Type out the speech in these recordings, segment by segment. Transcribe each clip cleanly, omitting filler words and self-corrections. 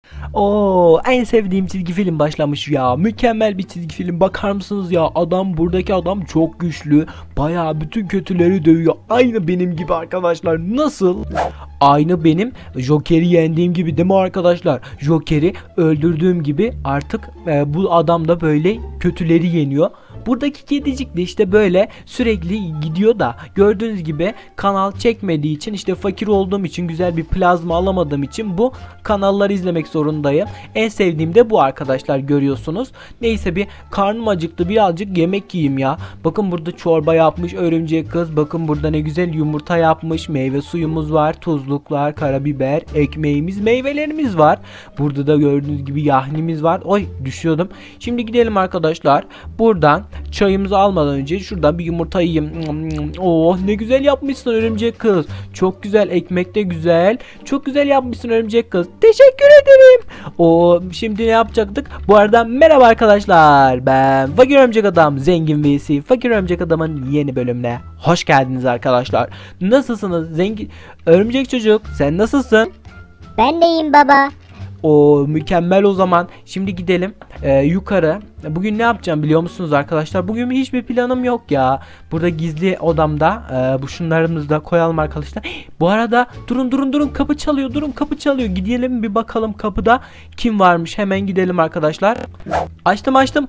Oo, en sevdiğim çizgi film başlamış ya. Mükemmel bir çizgi film. Bakar mısınız ya? Buradaki adam çok güçlü. Bayağı bütün kötüleri dövüyor. Aynı benim gibi arkadaşlar. Nasıl? Aynı benim Joker'i yendiğim gibi değil mi arkadaşlar? Joker'i öldürdüğüm gibi artık bu adam da böyle kötüleri yeniyor. Buradaki kedicik de işte böyle sürekli gidiyor da gördüğünüz gibi kanal çekmediği için, işte fakir olduğum için, güzel bir plazma alamadığım için bu kanalları izlemek zorundayım. En sevdiğim de bu arkadaşlar, görüyorsunuz. Neyse, bir karnım acıktı, birazcık yemek yiyeyim ya. Bakın burada çorba yapmış örümcek kız. Bakın burada ne güzel yumurta yapmış. Meyve suyumuz var, tuzluklar, karabiber, ekmeğimiz, meyvelerimiz var. Burada da gördüğünüz gibi yahnimiz var. Oy, düşüyordum. Şimdi gidelim arkadaşlar. Buradan çayımızı almadan önce şuradan bir yumurta yiyeyim. Oh, ne güzel yapmışsın örümcek kız. Çok güzel, ekmek de güzel. Çok güzel yapmışsın örümcek kız. Teşekkür ederim. Şimdi ne yapacaktık? Bu arada merhaba arkadaşlar. Ben Fakir Örümcek Adam, Zengin vs Fakir Örümcek Adam'ın yeni bölümüne hoş geldiniz arkadaşlar. Nasılsınız zengin örümcek çocuk? Sen nasılsın? Ben de iyiyim baba. O mükemmel o zaman. Şimdi gidelim yukarı. Bugün ne yapacağım biliyor musunuz arkadaşlar? Bugün hiçbir planım yok ya. Burada gizli odamda bu şunlarımızı da koyalım arkadaşlar. Bu arada durun, kapı çalıyor. Durun, kapı çalıyor. Gidelim bir bakalım kapıda kim varmış. Hemen gidelim arkadaşlar. Açtım.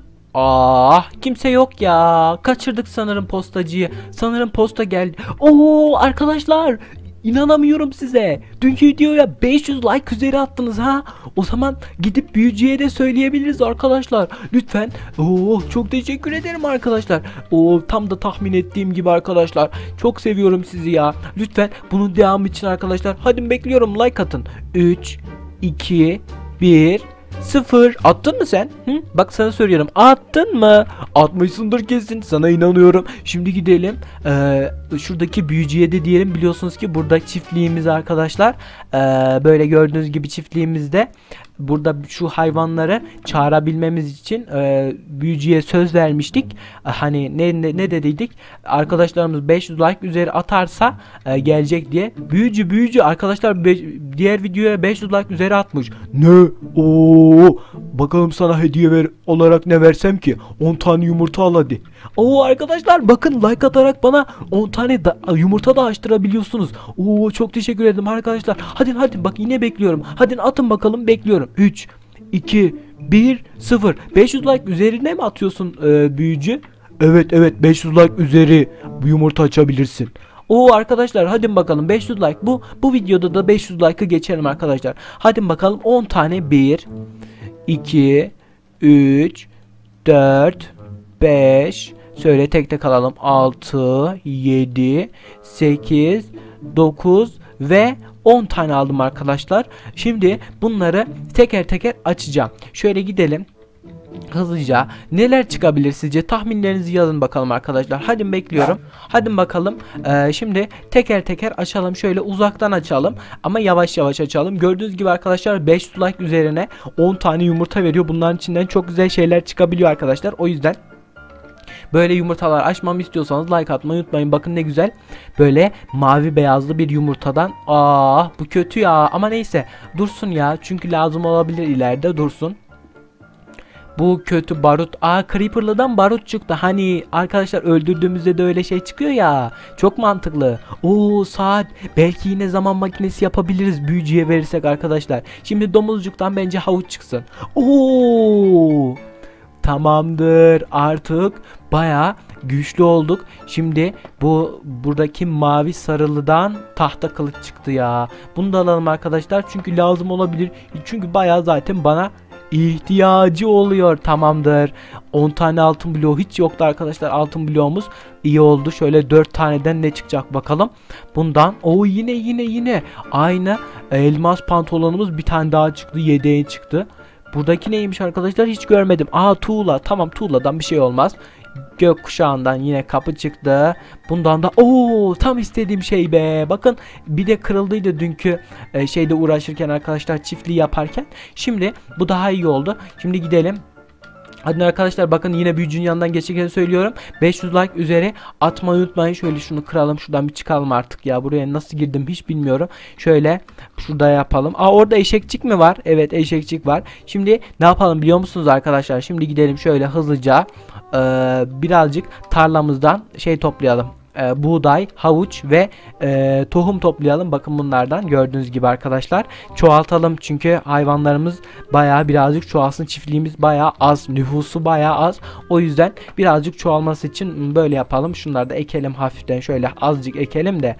Kimse yok ya. Kaçırdık sanırım postacıyı. Sanırım posta geldi. Arkadaşlar, İnanamıyorum size. Dünkü videoya 500 like üzeri attınız ha. O zaman gidip büyücüye de söyleyebiliriz arkadaşlar. Lütfen. Çok teşekkür ederim arkadaşlar. Tam da tahmin ettiğim gibi arkadaşlar. Çok seviyorum sizi ya. Lütfen bunun devamı için arkadaşlar. Hadi bekliyorum, like atın. 3 2 1 0. Attın mı sen? Bak sana söylüyorum. Attın mı? Atmışsındır kesin. Sana inanıyorum. Şimdi gidelim. Şuradaki büyücüye de diyelim. Biliyorsunuz ki burada çiftliğimiz arkadaşlar. Böyle gördüğünüz gibi çiftliğimizde burada şu hayvanları çağırabilmemiz için büyücüye söz vermiştik. Hani ne dediydik? Arkadaşlarımız 500 like üzeri atarsa gelecek diye. Büyücü arkadaşlar diğer videoya 500 like üzeri atmış. Ne? Bakalım sana hediye olarak ne versem ki? 10 tane yumurta al hadi. Arkadaşlar bakın, like atarak bana 10 tane yumurta da açtırabiliyorsunuz. Çok teşekkür ederim arkadaşlar. Hadi bak, yine bekliyorum. Hadi atın bakalım, bekliyorum. 3 2 1 0. 500 like üzerine mi atıyorsun büyücü? Evet 500 like üzeri bu yumurta açabilirsin. Arkadaşlar hadi bakalım, 500 like bu videoda da 500 like'ı geçelim arkadaşlar. Hadi bakalım, 10 tane 1 2 3 4 5, şöyle tek alalım, 6 7 8 9 ve 10 tane aldım arkadaşlar. Şimdi bunları teker açacağım. Şöyle gidelim hızlıca. Neler çıkabilir sizce? Tahminlerinizi yazın bakalım arkadaşlar. Hadi bekliyorum. Hadi bakalım. Şimdi teker açalım. Şöyle uzaktan açalım. Ama yavaş açalım. Gördüğünüz gibi arkadaşlar 500 like üzerine 10 tane yumurta veriyor. Bunların içinden çok güzel şeyler çıkabiliyor arkadaşlar. O yüzden böyle yumurtalar açmamı istiyorsanız like atmayı unutmayın. Bakın ne güzel. Böyle mavi beyazlı bir yumurtadan. Bu kötü ya. Ama neyse. Dursun ya. Çünkü lazım olabilir ileride. Dursun. Bu kötü barut. Creeper'lıdan barut çıktı. Hani arkadaşlar öldürdüğümüzde de öyle şey çıkıyor ya. Çok mantıklı. Saat. Belki yine zaman makinesi yapabiliriz büyücüye verirsek arkadaşlar. Şimdi domuzcuktan bence havuç çıksın. Tamamdır. Artık baya güçlü olduk. Şimdi buradaki mavi sarılıdan tahta kılıç çıktı ya. Bunu da alalım arkadaşlar. Çünkü lazım olabilir. Çünkü baya zaten bana ihtiyacı oluyor. Tamamdır. 10 tane altın bloğu hiç yoktu arkadaşlar. Altın bloğumuz iyi oldu. Şöyle 4 taneden ne çıkacak bakalım. Bundan yine aynı elmas pantolonumuz bir tane daha çıktı. Yedeğe çıktı. Buradaki neymiş arkadaşlar, hiç görmedim. Tuğla. Tamam, tuğladan bir şey olmaz. Gökkuşağından yine kapı çıktı. Bundan da tam istediğim şey be. Bakın bir de kırıldıydı dünkü şeyde uğraşırken arkadaşlar, çiftliği yaparken. Şimdi bu daha iyi oldu. Şimdi gidelim. Hadi arkadaşlar bakın yine büyücünün yanından geçerken söylüyorum. 500 like üzeri atmayı unutmayın. Şöyle şunu kıralım. Şuradan bir çıkalım artık ya. Buraya nasıl girdim hiç bilmiyorum. Şöyle şurada yapalım. Aa orada eşekçik mi var? Evet eşekçik var. Şimdi ne yapalım biliyor musunuz arkadaşlar? Şimdi gidelim şöyle hızlıca birazcık tarlamızdan şey toplayalım. Buğday, havuç ve tohum toplayalım. Bakın bunlardan gördüğünüz gibi arkadaşlar. Çoğaltalım çünkü hayvanlarımız bayağı birazcık çoğalsın. Çiftliğimiz bayağı az. Nüfusu bayağı az. O yüzden birazcık çoğalması için böyle yapalım. Şunları da ekelim hafiften. Şöyle azıcık ekelim de.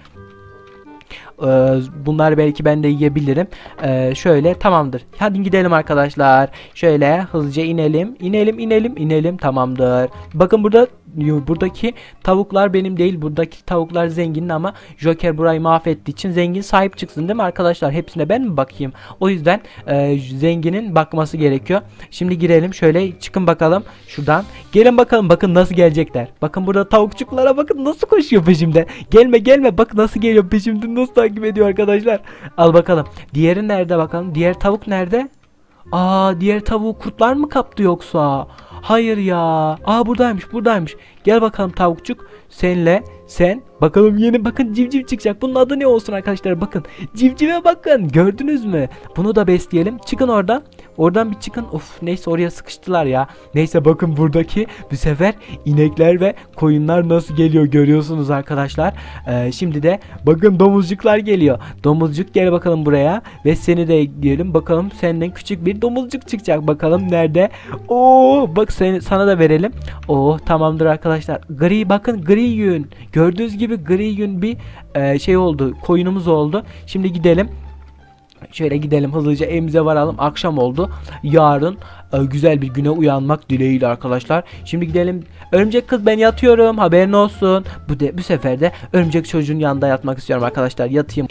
Bunlar belki ben de yiyebilirim. Şöyle tamamdır. Hadi gidelim arkadaşlar. Şöyle hızlıca inelim. Tamamdır. Bakın buradaki tavuklar benim değil. Buradaki tavuklar zenginin ama Joker burayı mahvettiği için zengin sahip çıksın değil mi arkadaşlar? Hepsine ben mi bakayım? O yüzden zenginin bakması gerekiyor. Şimdi girelim. Şöyle çıkın bakalım şuradan. Gelin bakalım. Bakın nasıl gelecekler. Bakın burada tavukçuklara bakın nasıl koşuyor peşimde. Gelme. Bak nasıl geliyor peşimde. Nasıl takip ediyor arkadaşlar. Al bakalım. Diğeri nerede bakalım? Diğer tavuk nerede? Diğer tavuğu kurtlar mı kaptı yoksa? Hayır ya. Buradaymış. Gel bakalım tavukçuk. Sen bakalım yeni bakın civciv çıkacak. Bunun adı ne olsun arkadaşlar? Bakın. Civcive bakın. Gördünüz mü? Bunu da besleyelim. Çıkın oradan. Oradan bir çıkın. Of neyse oraya sıkıştılar ya. Neyse bakın buradaki bu sefer inekler ve koyunlar nasıl geliyor görüyorsunuz arkadaşlar. Şimdi de bakın domuzcuklar geliyor. Domuzcuk gel bakalım buraya. Ve seni de diyelim bakalım senden küçük bir domuzcuk çıkacak. Bakalım nerede? Bak sana da verelim. Tamamdır arkadaşlar. Bakın gri yün. Gördüğünüz gibi gri yün bir şey oldu. Koyunumuz oldu. Şimdi gidelim. Şöyle gidelim hızlıca evimize varalım. Akşam oldu. Yarın güzel bir güne uyanmak dileğiyle arkadaşlar. Şimdi gidelim. Örümcek kız ben yatıyorum. Haberin olsun. Bu sefer de örümcek çocuğun yanında yatmak istiyorum arkadaşlar. Yatayım.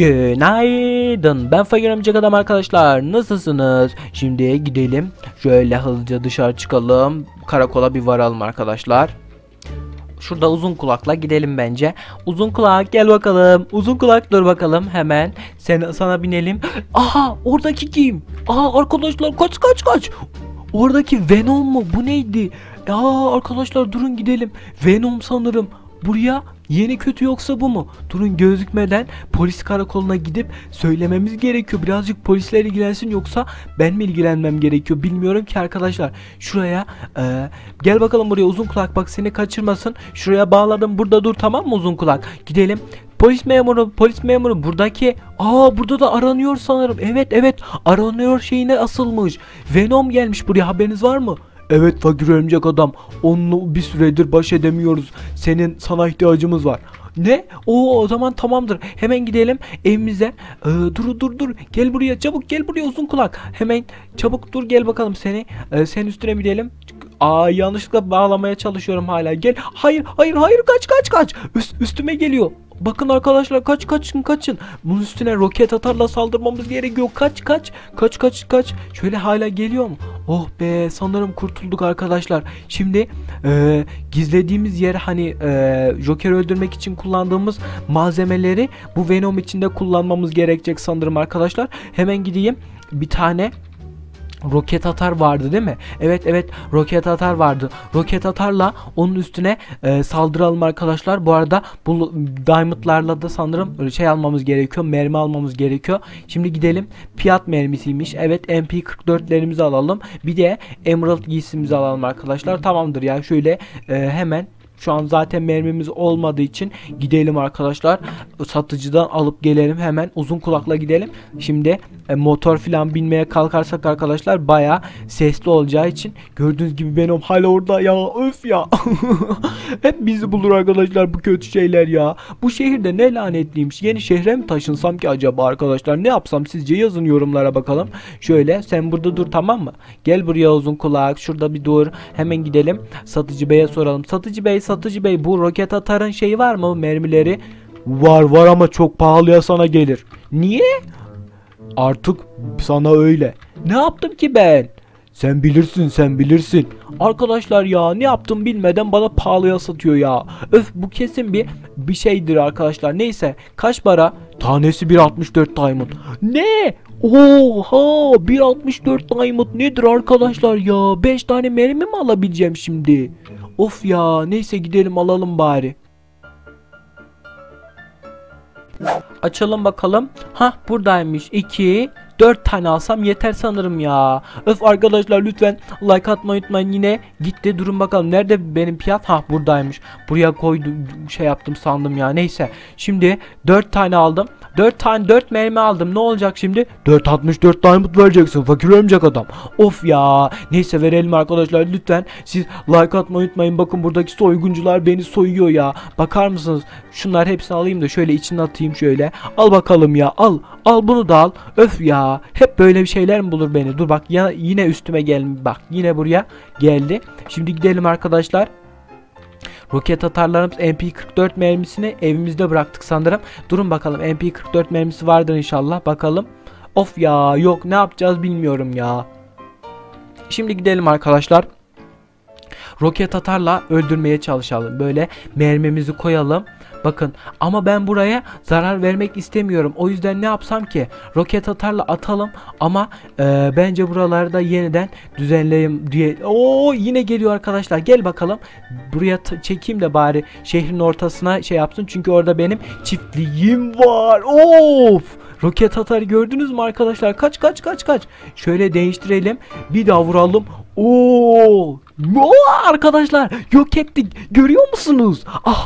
Günaydın. Ben fakir örümcek adam arkadaşlar. Nasılsınız? Şimdi gidelim. Şöyle hızlıca dışarı çıkalım. Karakola bir varalım arkadaşlar. Şurada uzun kulakla gidelim bence. Uzun kulak gel bakalım. Uzun kulak dur bakalım hemen. Sana binelim. Aha oradaki kim? Arkadaşlar kaç. Oradaki Venom mu? Bu neydi? Arkadaşlar durun gidelim. Venom sanırım. Buraya yeni kötü yoksa bu mu? Durun gözükmeden polis karakoluna gidip söylememiz gerekiyor. Birazcık polisler ilgilensin yoksa ben mi ilgilenmem gerekiyor bilmiyorum ki arkadaşlar. Şuraya gel bakalım buraya uzun kulak bak seni kaçırmasın. Şuraya bağladım burada dur tamam mı uzun kulak? Gidelim. Polis memuru buradaki burada da aranıyor sanırım. Evet aranıyor şeyine asılmış. Venom gelmiş buraya haberiniz var mı? Evet fakir örümcek adam. Onunla bir süredir baş edemiyoruz. Sana ihtiyacımız var. Ne? O zaman tamamdır. Hemen gidelim evimize. Dur. Gel buraya çabuk gel buraya uzun kulak. Hemen çabuk dur gel bakalım seni. Sen üstüne binelim. Yanlışlıkla bağlamaya çalışıyorum hala. Gel. Hayır kaç. Üstüme geliyor. Bakın arkadaşlar kaçın. Bunun üstüne roket atarla saldırmamız gerekiyor. Kaç. Şöyle hala geliyor mu? Oh be sanırım kurtulduk arkadaşlar. Şimdi gizlediğimiz yer hani Joker'i öldürmek için kullandığımız malzemeleri bu Venom içinde kullanmamız gerekecek sanırım arkadaşlar. Hemen gideyim bir tane roket atar vardı değil mi? Evet roket atar vardı. Roket atarla onun üstüne saldıralım arkadaşlar. Bu arada bu diamondlarla da sanırım şey almamız gerekiyor. Mermi almamız gerekiyor. Şimdi gidelim. Piyat mermisiymiş. Evet MP44'lerimizi alalım. Bir de Emerald giysimizi alalım arkadaşlar. Tamamdır ya. Şöyle hemen şu an zaten mermimiz olmadığı için gidelim arkadaşlar. Satıcıdan alıp gelelim hemen. Uzun kulakla gidelim. Şimdi motor falan binmeye kalkarsak arkadaşlar baya sesli olacağı için gördüğünüz gibi Venom hala orada ya. Öf ya. Hep bizi bulur arkadaşlar bu kötü şeyler ya. Bu şehirde ne lanetliymiş. Yeni şehre mi taşınsam ki acaba arkadaşlar? Ne yapsam sizce yazın yorumlara bakalım. Şöyle sen burada dur tamam mı? Gel buraya uzun kulak. Şurada bir dur. Hemen gidelim. Satıcı beye soralım. Satıcı bey bu roket atarın şeyi var mı mermileri? Var ama çok pahalıya sana gelir. Niye? Artık sana öyle. Ne yaptım ki ben? Sen bilirsin. Arkadaşlar ya ne yaptım bilmeden bana pahalıya satıyor ya. Öf bu kesin bir şeydir arkadaşlar. Neyse kaç para? Tanesi 1.64 diamond. Ne? Oha 1.64 diamond nedir arkadaşlar ya? 5 tane mermi mi alabileceğim şimdi? Of ya, neyse gidelim alalım bari. Açalım bakalım. Hah, buradaymış. 2 4 tane alsam yeter sanırım ya. Öf arkadaşlar, lütfen like atmayı unutmayın. Yine gitti, durun bakalım. Nerede benim piyat? Hah, buradaymış. Buraya koydum, şey yaptım sandım ya. Neyse. Şimdi 4 tane aldım. 4 mermi aldım. Ne olacak şimdi? 4.64 diamond vereceksin fakir örümcek adam. Of ya. Neyse verelim arkadaşlar. Lütfen siz like atmayı unutmayın. Bakın buradaki soyguncular beni soyuyor ya. Bakar mısınız? Şunlar hepsini alayım da şöyle içine atayım şöyle. Al bakalım ya. Al. Al bunu da al. Öf ya. Hep böyle bir şeyler mi bulur beni? Dur bak ya, yine üstüme geldi. Bak yine buraya geldi. Şimdi gidelim arkadaşlar. Roket atarlarımız MP44 mermisini evimizde bıraktık sanırım. Durun bakalım, MP44 mermisi vardır inşallah. Bakalım. Of ya, yok, ne yapacağız bilmiyorum ya. Şimdi gidelim arkadaşlar. Roket atarla öldürmeye çalışalım. Böyle mermimizi koyalım. Bakın ama ben buraya zarar vermek istemiyorum. O yüzden ne yapsam ki? Roket atarla atalım ama bence buraları da yeniden düzenleyeyim diye. Oo, yine geliyor arkadaşlar. Gel bakalım. Buraya çekeyim de bari şehrin ortasına şey yapsın. Çünkü orada benim çiftliğim var. Of! Roket atarı gördünüz mü arkadaşlar? Kaç. Şöyle değiştirelim. Bir daha vuralım. Oo! Arkadaşlar yok ettik. Görüyor musunuz?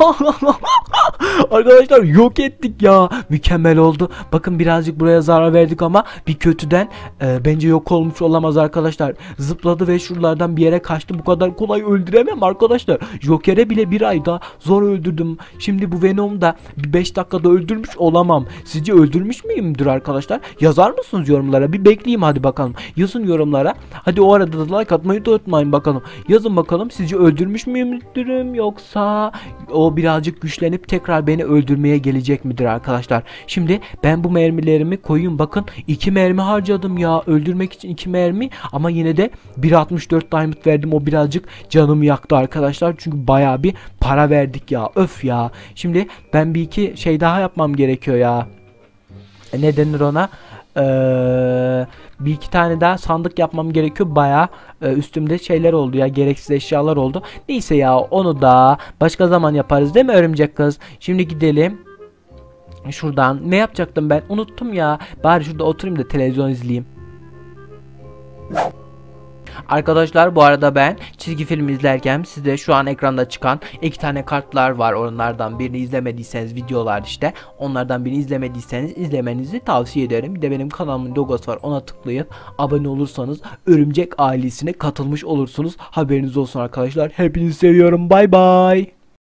Arkadaşlar yok ettik ya. Mükemmel oldu. Bakın birazcık buraya zarar verdik ama bir kötüden bence yok olmuş olamaz arkadaşlar. Zıpladı ve şuralardan bir yere kaçtı. Bu kadar kolay öldüremem arkadaşlar. Joker'e bile bir ayda zor öldürdüm. Şimdi bu Venom'u da 5 dakikada öldürmüş olamam. Sizce öldürmüş müyümdür arkadaşlar? Yazar mısınız yorumlara? Bir bekleyeyim hadi bakalım. Yazın yorumlara. Hadi o arada da like atmayı da unutmayın bakalım. Yazın bakalım, sizce öldürmüş müyümdürüm yoksa o birazcık güçlenip tekrar beni öldürmeye gelecek midir arkadaşlar? Şimdi ben bu mermilerimi koyayım. Bakın 2 mermi harcadım ya. Öldürmek için 2 mermi ama yine de 1.64 diamond verdim. O birazcık canımı yaktı arkadaşlar. Çünkü bayağı bir para verdik ya. Öf ya. Şimdi ben bir iki şey daha yapmam gerekiyor ya. Ne denir ona? Bir iki tane daha sandık yapmam gerekiyor. Bayağı üstümde şeyler oldu ya, gereksiz eşyalar oldu. Neyse ya, onu da başka zaman yaparız değil mi örümcek kız? Şimdi gidelim. Şuradan ne yapacaktım ben? Unuttum ya. Bari şurada oturayım da televizyon izleyeyim. Arkadaşlar bu arada ben çizgi film izlerken size şu an ekranda çıkan 2 tane kartlar var. Onlardan birini izlemediyseniz, videolar işte. Onlardan birini izlemediyseniz izlemenizi tavsiye ederim. Bir de benim kanalımın logosu var. Ona tıklayıp abone olursanız örümcek ailesine katılmış olursunuz. Haberiniz olsun arkadaşlar. Hepinizi seviyorum. Bay bay.